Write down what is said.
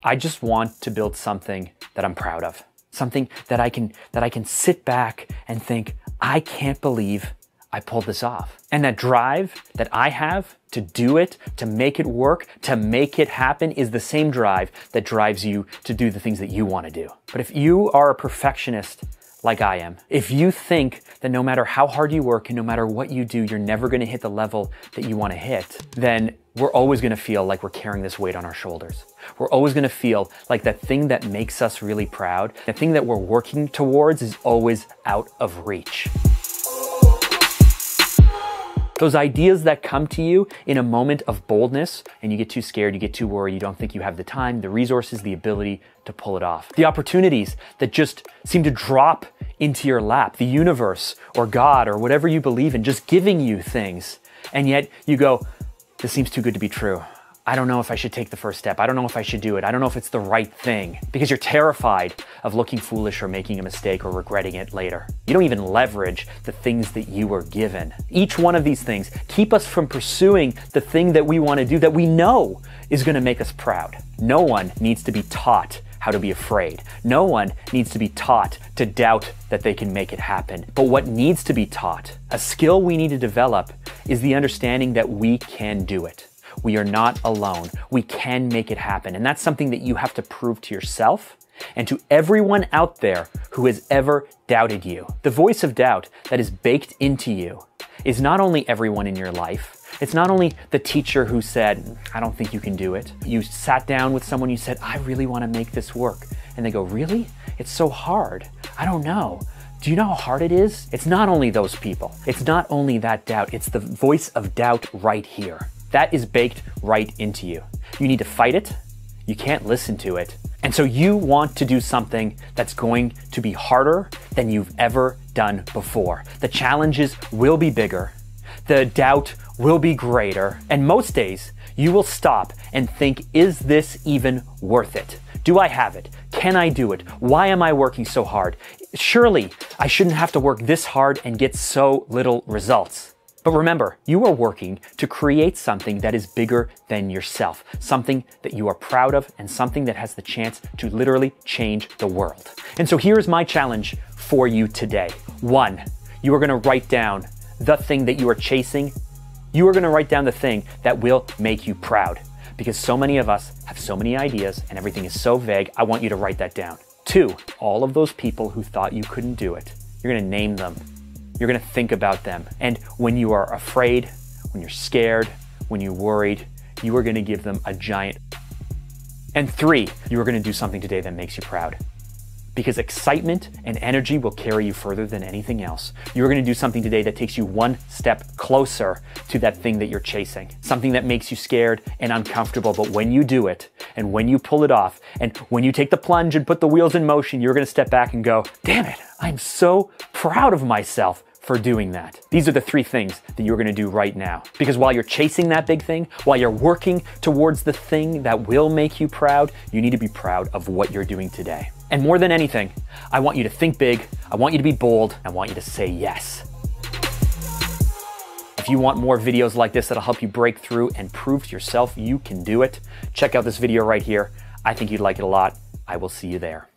I just want to build something that I'm proud of. Something that I can sit back and think, I can't believe I pulled this off. And that drive that I have to do it, to make it work, to make it happen is the same drive that drives you to do the things that you want to do. But if you are a perfectionist like I am, if you think that no matter how hard you work and no matter what you do, you're never going to hit the level that you want to hit, then we're always going to feel like we're carrying this weight on our shoulders. We're always going to feel like that thing that makes us really proud, the thing that we're working towards is always out of reach. Those ideas that come to you in a moment of boldness and you get too scared, you get too worried, you don't think you have the time, the resources, the ability to pull it off. The opportunities that just seem to drop into your lap, the universe or God or whatever you believe in, just giving you things. And yet you go, this seems too good to be true. I don't know if I should take the first step. I don't know if I should do it. I don't know if it's the right thing because you're terrified of looking foolish or making a mistake or regretting it later. You don't even leverage the things that you were given. Each one of these things keep us from pursuing the thing that we want to do that we know is going to make us proud. No one needs to be taught how to be afraid. No one needs to be taught to doubt that they can make it happen. But what needs to be taught, a skill we need to develop, is the understanding that we can do it. We are not alone. We can make it happen. And that's something that you have to prove to yourself and to everyone out there who has ever doubted you. The voice of doubt that is baked into you is not only everyone in your life. It's not only the teacher who said, I don't think you can do it. You sat down with someone, you said, I really want to make this work. And they go, really? It's so hard. I don't know. Do you know how hard it is? It's not only those people. It's not only that doubt. It's the voice of doubt right here. That is baked right into you. You need to fight it. You can't listen to it. And so you want to do something that's going to be harder than you've ever done before. The challenges will be bigger. The doubt will be greater. And most days you will stop and think, is this even worth it? Do I have it? Can I do it? Why am I working so hard? Surely I shouldn't have to work this hard and get so little results. But remember, you are working to create something that is bigger than yourself, something that you are proud of and something that has the chance to literally change the world. And so here's my challenge for you today. 1, you are going to write down the thing that you are chasing. You are going to write down the thing that will make you proud because so many of us have so many ideas and everything is so vague. I want you to write that down. 2, all of those people who thought you couldn't do it, you're going to name them. You're going to think about them. And when you are afraid, when you're scared, when you're worried, you are going to give them a giant. And 3, you are going to do something today that makes you proud. Because excitement and energy will carry you further than anything else. You're going to do something today that takes you one step closer to that thing that you're chasing. Something that makes you scared and uncomfortable. But when you do it, and when you pull it off, and when you take the plunge and put the wheels in motion, you're going to step back and go, damn it, I'm so proud of myself for doing that. These are the 3 things that you're going to do right now. Because while you're chasing that big thing, while you're working towards the thing that will make you proud, you need to be proud of what you're doing today. And more than anything, I want you to think big, I want you to be bold, I want you to say yes. If you want more videos like this that'll help you break through and prove to yourself you can do it, check out this video right here. I think you'd like it a lot. I will see you there.